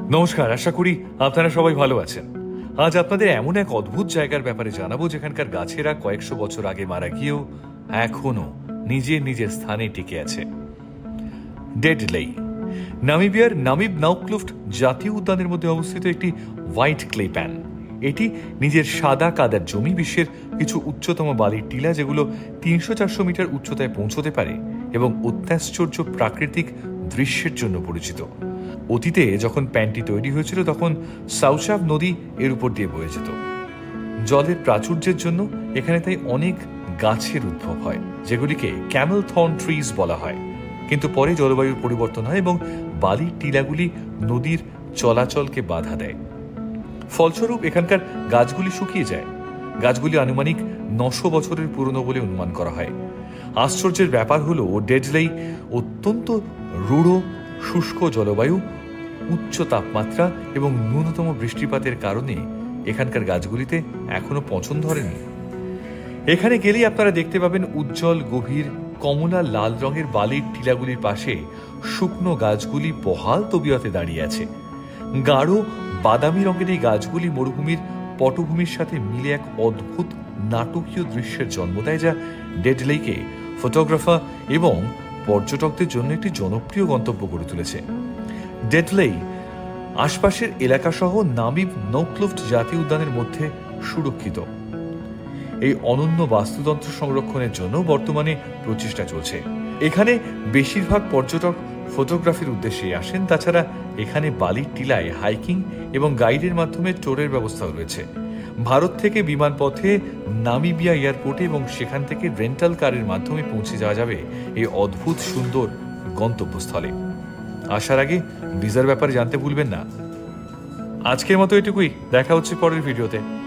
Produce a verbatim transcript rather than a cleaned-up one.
নমস্কার, আশা করি আপনারা সবাই ভালো আছেন। আজ আপনাদের এমন এক অদ্ভুত জায়গার ব্যাপারে জানাবো যেখানকার গাছেরা কয়েকশো বছর আগে মারা গিয়েও এখনো নিজের নিজের স্থানে টিকে আছে। ডেড লেই নামিবিয়ার নামিব নাউক্লুফট জাতীয় উদ্যানের মধ্যে অবস্থিত একটি হোয়াইট ক্লে প্যান। এটি নিজের সাদা কাদার জমি, বিশ্বের কিছু উচ্চতম বালির টিলা যেগুলো তিনশো চারশো মিটার উচ্চতায় পৌঁছতে পারে এবং অত্যাশ্চর্য প্রাকৃতিক দৃশ্যের জন্য পরিচিত। অতীতে যখন প্যানটি তৈরি হয়েছিল তখন সাউচাভ নদী এর উপর দিয়ে বয়ে যেত। জলের প্রাচুর্যের জন্য এখানে তাই অনেক গাছের উদ্ভব হয়, যেগুলিকে ক্যামেল থর্ন ট্রিজ বলা হয়। কিন্তু পরে জলবায়ুর পরিবর্তন হয় এবং বালির টিলাগুলি নদীর চলাচলকে বাধা দেয়। ফলস্বরূপ এখানকার গাছগুলি শুকিয়ে যায়। গাছগুলি আনুমানিক নশো বছরের পুরনো বলে অনুমান করা হয়। আশ্চর্যের ব্যাপার হলো ডেড লেই অত্যন্ত রূঢ় শুষ্ক জলবায়ু, উচ্চ তাপমাত্রা এবং ন্যূনতম বৃষ্টিপাতের কারণে এখানকার গাছগুলিতে এখনো পচন ধরেনি। এখানে গেলেই আপনারা দেখতে পাবেন উজ্জ্বল গভীর কমলা লাল রঙের বালির টিলাগুলির পাশে শুকনো গাছগুলি বহাল তবিয়তে দাঁড়িয়ে আছে। গাঢ় বাদামি রঙের এই গাছগুলি মরুভূমির পটভূমির সাথে মিলে এক অদ্ভুত নাটকীয় দৃশ্যের জন্ম দেয়, যা ডেড লেইকে ফটোগ্রাফার এবং পর্যটকদের জন্য একটি জনপ্রিয় গন্তব্য করে তুলেছে। ডেড লেই আশপাশের এলাকাসহ নামিব নাউক্লুফট জাতীয় উদ্যানের মধ্যে সুরক্ষিত। এই অনন্য বাস্তুতন্ত্র সংরক্ষণের জন্য বর্তমানে প্রচেষ্টা চলছে। এখানে বেশিরভাগ পর্যটক ফটোগ্রাফির উদ্দেশ্যে আসেন। তাছাড়া এখানে বালির টিলায় হাইকিং এবং গাইডের মাধ্যমে টোরের ব্যবস্থাও রয়েছে। ভারত থেকে বিমানপথে নামিবিয়া এয়ারপোর্টে এবং সেখান থেকে রেন্টাল কারের মাধ্যমে পৌঁছে যাওয়া যাবে এই অদ্ভুত সুন্দর গন্তব্যস্থলে। আসার আগে ভিসার ব্যাপারে জানতে ভুলবেন না। আজকের মতো এটুকুই, দেখা হচ্ছে পরের ভিডিওতে।